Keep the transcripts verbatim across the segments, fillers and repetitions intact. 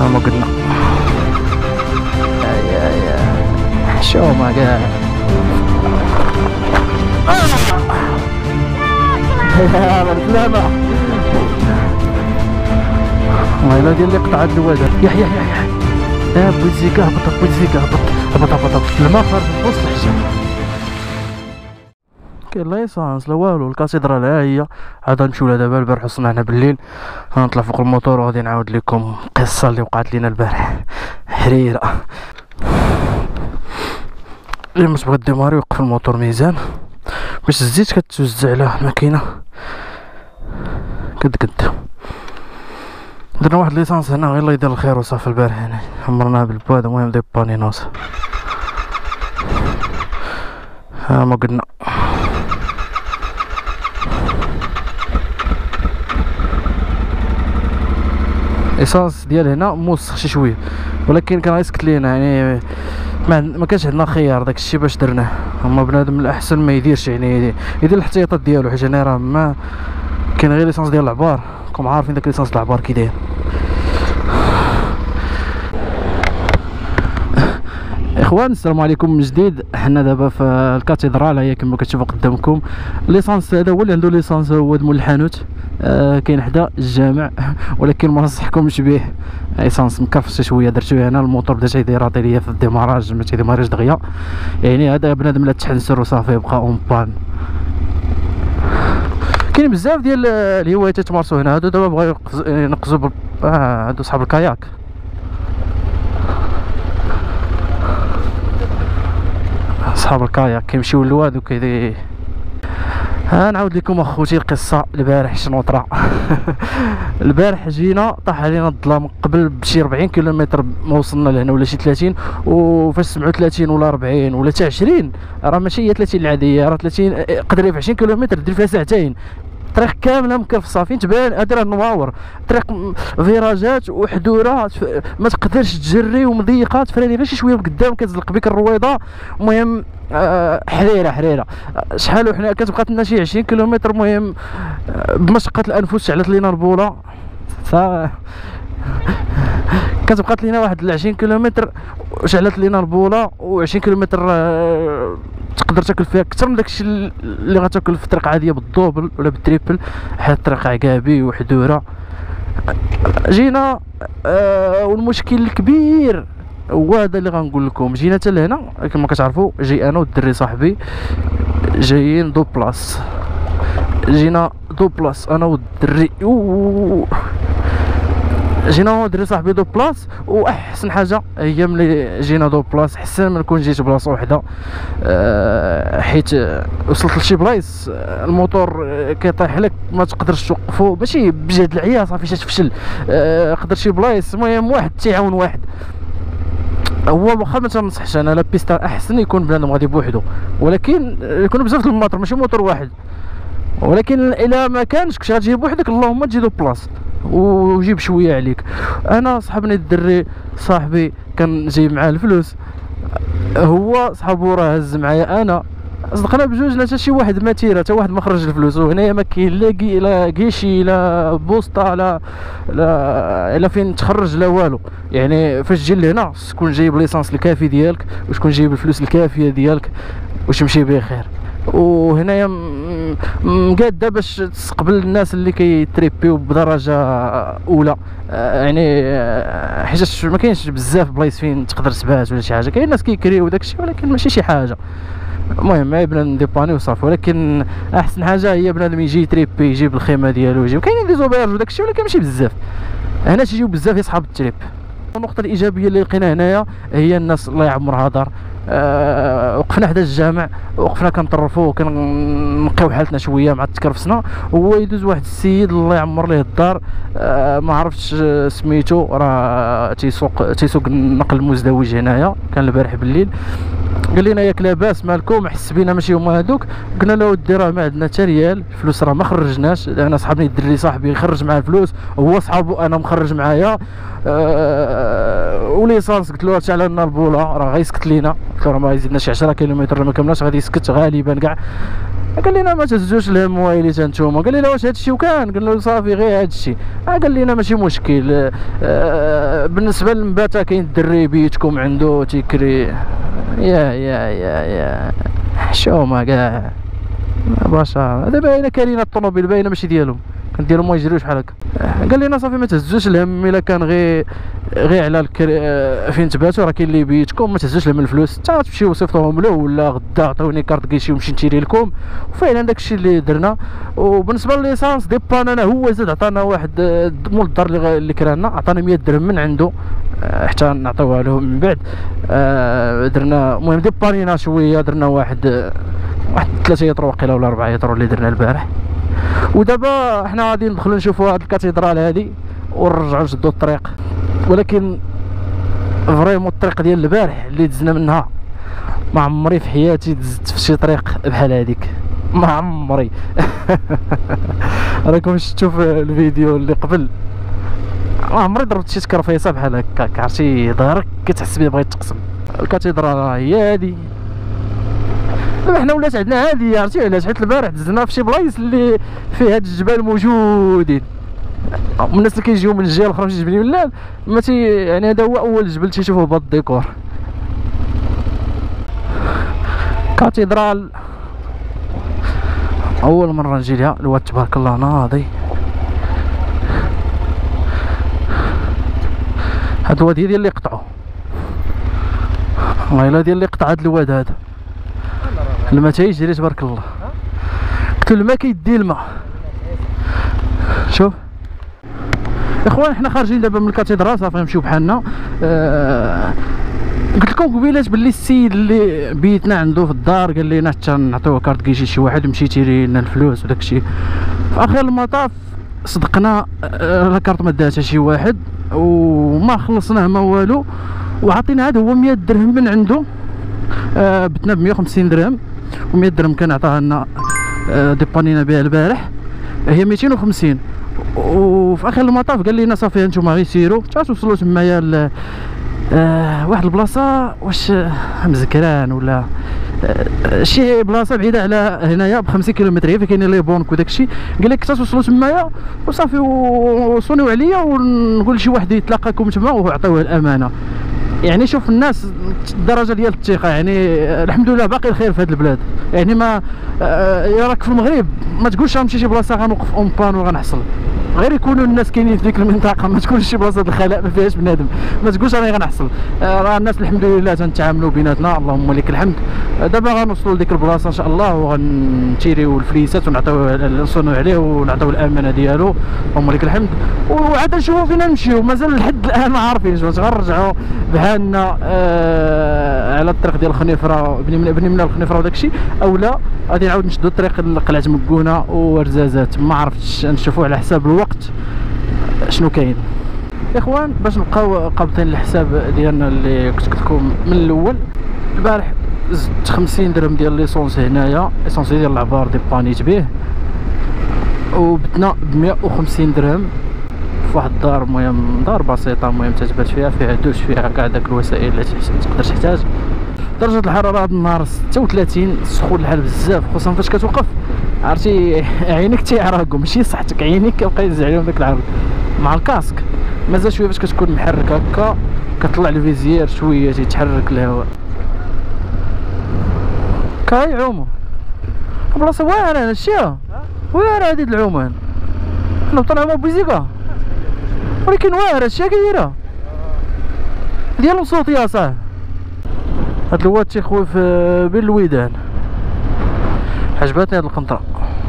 ما قلنا يا يا شو ما قال يا بالسلامة. والله الا ديال اللي قطع هاد الواد. يح يح يح يا بوزيكا هبط بوزيكا هبط هبط هبط هبط الماء خارج من وسط الحجر. كاين لا ايسانس لا والو. الكاتدرال ها هي عاد نمشيو لها دابا. البارح وصلنا هنا بالليل غنطلع فوق الموتور وغادي نعاود لكم القصه اللي وقعت لينا البارح. حريره لما تبغي ديماري وقف الموتور ميزان باش الزيت كتوزع على الماكينه قد قد. درنا واحد ليسانس هنا غير الله يدير الخير وصافي. البارح هنا عمرناها بالبواد. المهم دي بانينوس ها ما قلنا ايسانس ديال هنا موسخ شي شويه ولكن كان غيسكت لينا يعني ما, ما كانش عندنا خيار. داك الشيء باش درناه. اما بنادم الاحسن ما يديرش يعني يدير الاحتياطات ديالو حيت انا راه ما كاين غير ليسانس ديال العبار. راكم عارفين داك ليسانس العبار كي داير. اخوان السلام عليكم من جديد. حنا دابا في الكاتدرال هي كما كتشوفوا قدامكم. الليسانس هذا هو اللي عنده ليسانس هو مول الحانوت. آه كاين حدا الجامع ولكن ما ننصحكمش به. ليسانس مكرفسه شويه درتوه هنا. الموتور بدا تيدير عطيه في الديماراج ما تيديماريش دغيا يعني. هذا بنادم لا تحنسر وصافي يبقى اون بان. كاين بزاف ديال الهوايات تمارسوا هنا. هادو دابا بغاو ينقزوا بال... اه هادو صحاب الكاياك. صحاب الكاياك كيمشيو للواد وكيدي. ها نعاود لكم اخوتي القصه البارح شنو طرا. البارح جينا طاح علينا الظلام قبل بشي أربعين كيلومتر ما وصلنا لهنا ولا شي ثلاثين. وفاش سمعوا ثلاثين ولا أربعين ولا حتى عشرين راه ماشي هي ثلاثين العاديه. راه ثلاثين قدري في عشرين كيلومتر دير فيها ساعتين. طريق كامله مكرفصه فين تبان. هادي راه نواور طريق فيراجات وحدوره ما تقدرش تجري ومضيقه تفراني غير شي شويه لقدام كتزلق بك الرويضه. المهم آه حريره حريره شحال وحنا كتبقى لنا شي عشرين كيلومتر. المهم بمشقه الانفس شعلت لينا البوله صافي. كتبقى لينا واحد عشرين كيلومتر وشعلت لينا البوله و20 كيلومتر آه تقدر تاكل فيها اكثر من داكشي اللي غتاكل في الطريق عاديه بالدوبل ولا بالتريبل. حيت الطريق عقابي وحدوره جينا. آه والمشكل الكبير هو هذا اللي غنقول لكم. جينا حتى لهنا كما كتعرفوا جاي انا والدري صاحبي جايين دو بلاص. جينا دو بلاص انا والدري جينا هو دري صاحبي دو بلاص. واحسن حاجه هي ملي جينا دو بلاص حسن ما نكون جيت بلاصه وحده. أه حيت وصلت لشي بلايص الموتور كيطيح لك ما تقدرش توقفو ماشي بجهد العيا صافي تفشل. أه قدر شي بلايص المهم واحد تيعاون واحد. هو واخا ما تنصحش انا لا بيستا احسن يكون بنادم غادي بوحدو ولكن يكونوا بزاف د الماطر ماشي موتور واحد. ولكن الا ما كانش كنت غتجي بوحدك اللهم تجي دو بلاص وجيب شويه عليك. انا صحابني الدري صاحبي كان جايب معاه الفلوس هو صحابو راه هز معايا انا صدقنا بجوج لا حتى شي واحد ما تيرا حتى واحد ما خرج الفلوس. وهنايا ما كاين لا كي لا كيشي لا بوسطه لا لا لا فين تخرج لا والو يعني. فاش تجي لهنا تكون جايب ليسانس الكافي ديالك وتكون جايب الفلوس الكافيه ديالك وتمشي بخير. وهنايا مقاده باش تستقبل الناس اللي كيتريبيو بدرجه اولى يعني. حيت ما كاينش بزاف بلايص فين تقدر تبات ولا شي حاجه. كاين ناس كيكريو داكشي ولكن ماشي شي حاجه. المهم ما بنادم نديباني وصافي. ولكن احسن حاجه هي بنادم يجي يتريبي يجيب الخيمه ديالو يجيب. كاينين دي زوبيرج وداكشي ولكن ماشي بزاف. هنا تيجيو بزاف اصحاب التريب. النقطه الايجابيه اللي لقينا هنايا هي الناس الله يعمرها دار. أه وقفنا حدا الجامع وقفنا كنطرفوا كنقيو حالتنا شويه مع تكرفسنا. هو يدوز واحد السيد الله يعمر ليه الدار. أه ما عرفتش سميتو راه تيسوق تيسوق نقل مزدوج هنايا. كان البارح بالليل قال لنا ياك لاباس مالكم حس بينا ماشي هما هذوك. قلنا له ودي راه ما عندنا حتى ريال الفلوس راه ما خرجناش. انا صحابني الدري صاحبي خرج معاه الفلوس هو صحابو انا مخرج معايا. أه وليسانس قلت له هادشي على لنا البوله راه غيسكت لينا. قلت له راه ما يزيدنا شي عشرة كيلومتر ما كملناش غادي يسكت غالبا كاع. قال لنا ما تهزوش الهم ويلي نتوما. قال لنا واش هادشي وكان؟ قلنا له صافي غير هادشي. قال لنا ماشي مشكل. آه بالنسبه للمباتا كاين الدري بيتكم عنده تيكري. يا يا يا يا حشومه كاع بشر. دابا انا كاينه الطوموبيل باينه ماشي ديالهم، كنديرهم ما يجريوش بحال هكا. قال لنا صافي ما تهزوش الهم الا كان غير غير على الكري... فين تباتوا راه كاين اللي بيتكم، ما تهزوش الهم الفلوس حتى تمشيو صيفطوهم له ولا غدا عطيوني كارت كيشي ونمشي نشري لكم. وفعلا داكشي اللي درنا. وبالنسبه لليسانس ديبان انا هو زاد عطانا واحد مول الدار اللي, اللي كرانا عطانا مية درهم من عنده حتى نعطيوها له من بعد. آه درنا المهم ديبانينا شويه، درنا واحد واحد ثلاثة يطر وقيله ولا أربعة يطر اللي درنا البارح. ودابا حنا غادي ندخلو نشوفوا هاد الكاتدرال هادي ونرجعوا نشدوا الطريق. ولكن فريمون الطريق ديال البارح اللي دزنا منها ما عمري في حياتي دزت في شي طريق بحال هذيك، ما عمري. راكم شفتوا في الفيديو اللي قبل ما عمري ضربت شي تكرفيصه بحال هكاك، عرفتي ظهرك كتحس بيه بغا يتقسم. الكاتدرال هي هادي. دابا حنا ولات عندنا عادي، عرفتي علاش؟ حيت البارح دزنا في شي بلايص اللي فيه هاد الجبال موجودين. الناس اللي كيجيو من الجهه الاخرى من جبل ملال ما تي يعني هذا هو اول جبل تيشوفوه بهاد الديكور. كاتدرال اول مره نجي ليها. الواد تبارك الله ناضي. هاد الواد ديال اللي قطعو، والله الا ديال اللي قطع هاد الواد هذا. الماء تيجري تبارك الله. قلت له الماء كيدي الماء. شوف اخوان حنا خارجين دابا من الكاتدرال صافي نمشيو بحالنا. أه قلت لكم قبيلات باللي السيد اللي بيتنا عنده في الدار قال لنا حتى نعطيوه كارت كيجي شي واحد مشي تيري لنا الفلوس وداكشي. في اخر المطاف صدقنا لا كارت ما داتها شي واحد وما خلصناه ما والو، وعطينا هذا هو مية درهم من عنده. أه بتنا ب مية وخمسين درهم، و100 درهم كان عطاها لنا أه ديبانينا بها البارح هي ميتين وخمسين. وفي اخر المطاف قال لنا صافي هانتوما غير سيروا حتى توصلوا تمايا ل آه واحد البلاصه واش مزكران ولا آه شي بلاصه بعيده على هنايا ب خمسين كيلومتر هي فين كاين لي بونك وداكشي. قال لك حتى توصلوا تمايا وصافي وصونيو عليا ونقول لشي واحد يتلاقاكم تما وعطيوه الامانه. يعني شوف الناس الدرجه ديال الثقه، يعني الحمد لله باقي الخير في هذه البلاد. يعني ما آه راك في المغرب ما تقولش غنمشي شي بلاصه غنوقف اون بان وغنحصل، غير يكونوا الناس كاينين في ديك المنطقه، ما تكونش شي بلاصه الخلاء ما فيهاش بنادم، ما تقولش راني غنحصل. آه راه الناس الحمد لله تنتعاملوا بيناتنا اللهم لك الحمد. آه دابا غنوصلوا لديك البلاصه ان شاء الله وغنشريو الفليسات ونعطيو نصونوا عليه ونعطيو الامانه ديالو اللهم لك الحمد. وعاد نشوفوا فين نمشيو، مازال لحد الان ما عارفينش واش غنرجعوا بحالنا آه على الطريق ديال الخنيفره بني بني من الخنيفره وداكشي اولا غادي نعاود نشدو الطريق لقلعه مكونه ورزازات. ما عرفتش نشوفوا على حساب الوقت شنو كاين. اخوان باش نبقاو قابطين الحساب ديالنا اللي كنت قلت لكم من الاول، البارح زدت خمسين درهم ديال ليسونس هنايا، ليسونس ديال العبار ديبانيت به، وبتنا ب مية وخمسين درهم في واحد الدار، المهم دار بسيطه، المهم تتبات فيها فيها دوش فيها كاع داك الوسائل اللي تقدر تحتاج. درجه الحراره هذا النهار ستة وثلاثين، سخون الحال بزاف، خصوصا فاش كتوقف عرفتي عينيك تيعرقوا، ماشي صحتك، عينيك كيبقى ينزل عليهم داك العرق مع الكاسك. مازال شويه فاش كتكون محرك هكا كطلع الفيزيير شويه تيتحرك الهواء. كاي عومو بلاصه واعره هادشي، واعره هادي د العومان، حنا طلعنا بوزيكا ولكن واعره هادشي كديرها ديال الصوت يا صاحبي. هاد الواد تيخوف بين الودان. عجبتني هاد القنطره.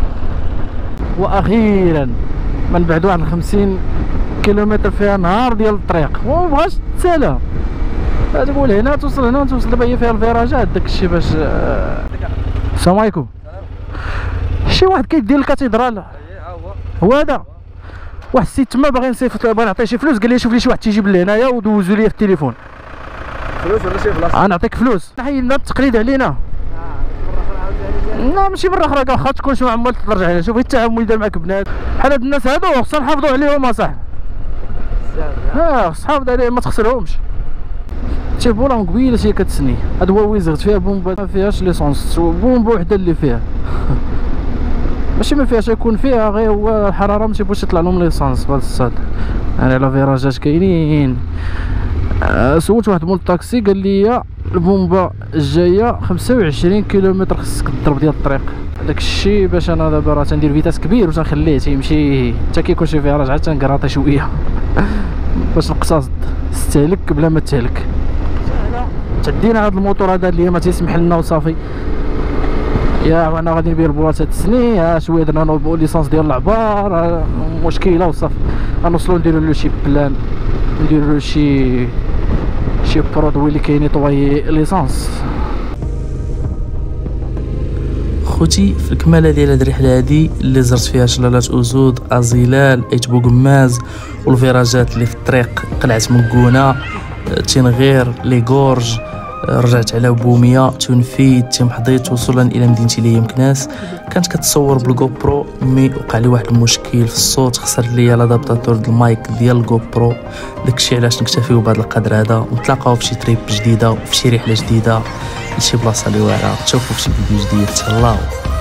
واخيرا ما نبعدو عن خمسين كيلومتر فيها نهار ديال الطريق ومبغاش تسالى. تقول هنا توصل هنا توصل، دابا هي فيها الفيراجات داكشي باش. السلام عليكم. شي واحد كيدير الكاتدرال هو هذا، واحد السيد تما باغي نصيفط، باغي نعطيه شي فلوس، قال لي شوف لي شي واحد تيجيب لي هنايا ودوزو لي في التليفون. فلوس ولا شي بلاصه؟ نعطيك فلوس. حيدنا التقليد علينا. لا ماشي مره اخرى، واخا تكون شي عمال ترجع عليها. شوف التعامل دار معاك بنات بحال هاد الناس هادو خصنا نحافظوا عليهم اصاحبي. ها صحاب عليهم ما تخسرهمش. شي بولا من قبيله هي كتسني، هاد هو ويزغت فيها بومبا ما فيهاش ليسونس، بومبا وحده اللي فيها. ماشي ما فيهاش يكون فيها، غير هو الحراره ما تيبغيش يطلع لهم ليسانس في هذا الصاد. يعني لا فيراجات كاينين. أه سولت واحد مول الطاكسي قال لي البومبا الجايه خمسة وعشرين كيلومتر خصك تضرب ديال الطريق. داك الشيء باش انا دابا راه تندير فيتاس كبير وتنخليه تيمشي حتى كيكون شي فيراج عاد تنكراطي شويه باش نقتصد استهلك بلا ما تهلك. تدينا هذا الموتور هذا اللي ما تيسمح لنا وصافي. يا وانا غادي نبيع البلاصه هاد السنين، ها شويه درنا نو ليسانس ديال العبار مشكله وصافي. غنوصلو نديرو له شي بلان، نديرو له شي شي برودوي اللي كينيطوي ليسانس. خوتي في الكماله ديال هاد الرحله هادي اللي زرت فيها شلالات أوزود، ازيلال، ايت بوغماز، والفيراجات اللي في الطريق قلعه مكونه، تنغير، لي غورج، رجعت على بوميه، تنفيد، تمحضيت، وصولا الى مدينتي اللي هي مكناس. كانت كتصور بالجو برو مي وقع لي واحد المشكل في الصوت، خسر ليا لادابتاتور ديال المايك ديال الجو برو. داكشي علاش نكتفيو بهذا القدر هذا، ونتلاقاو في شي تريب جديده وفي شي رحله جديده لشي بلاصه اللي واعره. تشوفوا في شي فيديو جديد. تهلاو.